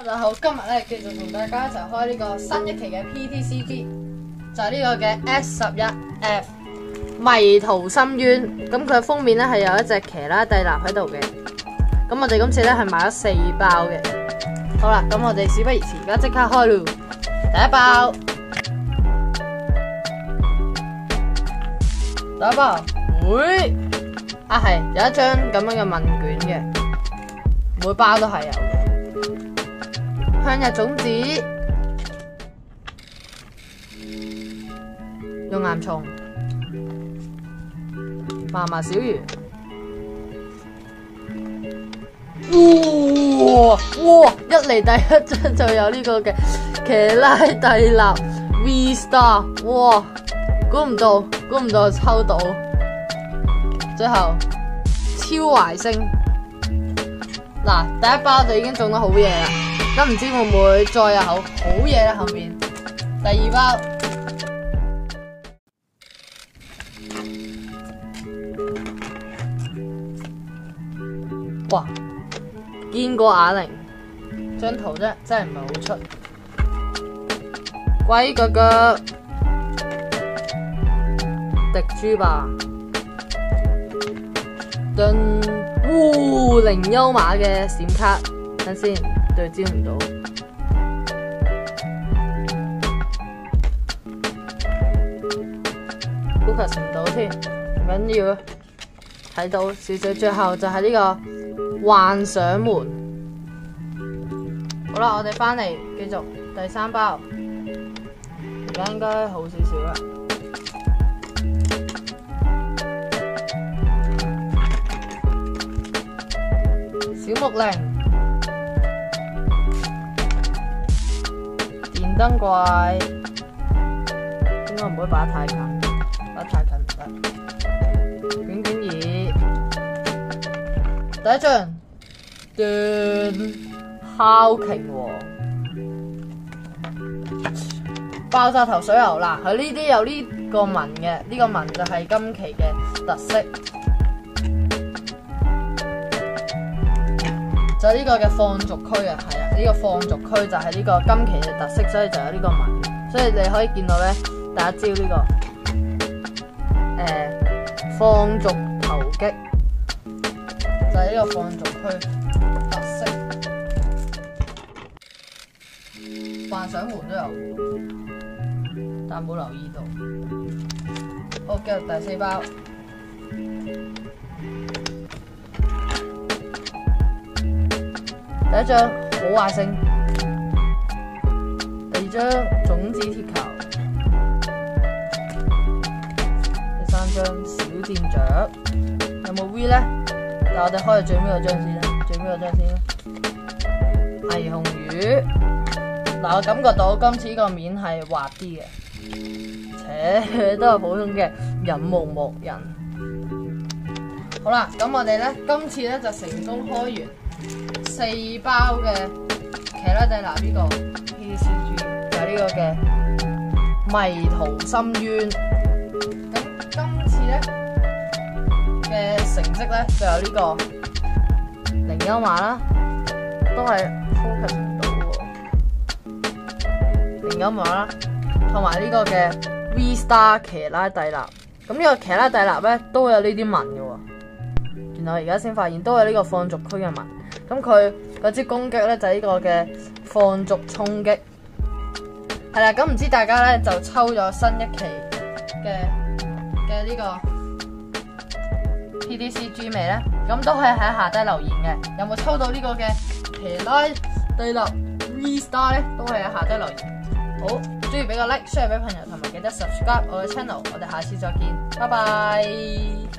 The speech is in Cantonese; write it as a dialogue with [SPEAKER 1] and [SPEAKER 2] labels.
[SPEAKER 1] 大家好，今日咧繼續同大家一齊開呢個新一期嘅 PTCG，就係呢個嘅 S11F 迷途深淵。咁佢嘅封面咧係有一隻騎拉蒂納喺度嘅。咁我哋今次咧係買咗4包嘅。好啦，咁我哋事不宜遲，而家即刻開咯。第一包，會係有一張咁樣嘅問卷嘅，每包都係有嘅。向日種子、熔岩蟲、麻麻小魚，哇！一嚟第一張就有呢個嘅騎拉蒂納 V Star， 哇！估唔到抽到，最後超壞星。嗱，第一包就已經中得好嘢啦。咁唔知會唔會再有好嘢咧？後面第二包，哇！見過啞鈴，張圖真係唔係好出。龜腳腳，滴珠吧，零優馬嘅閃卡，等先。對焦唔到，focus 唔到添，唔緊要，睇到少少。最後就係呢個幻想門。好啦，我哋翻嚟繼續第三包，而家應該好少少啦。小木靈。電燈怪應該唔可以擺得太近，擺得太近唔得。卷卷椅，第一張烤鯨王，爆炸頭水牛。嗱，佢呢啲有呢個紋嘅，呢個紋就係今期嘅特色，就係呢個嘅放逐區啊，係啊。呢個放逐區就係呢個今期嘅特色，所以就有呢個紋。所以你可以見到咧，第一招呢個放逐投擊，就係呢個放逐區特色。幻想門都有，但冇留意到。好，繼續第4包。第一張好壞星，第二張種子鐵球，第3張小箭雀，有冇 V 咧？但我哋開咗最尾嗰張先啦，最尾嗰張先啦。霓虹魚，嗱，我感覺到今次呢個面係滑啲嘅，且都係普通嘅忍無莫人。好啦，咁我哋咧今次咧就成功開完4包嘅騎拉蒂納呢個 PTCG， 有呢個嘅迷途深淵。咁今次咧嘅成績咧就有呢個零優馬啦，都係 focus 唔到喎。零優馬啦，同埋呢個嘅 V Star 騎拉蒂納。咁呢個騎拉蒂納咧都有呢啲紋嘅喎。然後而家先發現都有呢個放逐區嘅紋。咁佢嗰支攻擊咧就係呢個嘅放逐衝擊，係啦。咁唔知大家咧就抽咗新一期嘅呢個 PTCG 未咧？咁都可以喺下低留言嘅。有冇抽到呢個嘅騎拉蒂納 V Star 咧？都可以喺下低留言。好，中意俾個 like，share 俾朋友，同埋記得 subscribe 我嘅 channel。我哋下次再見，拜拜。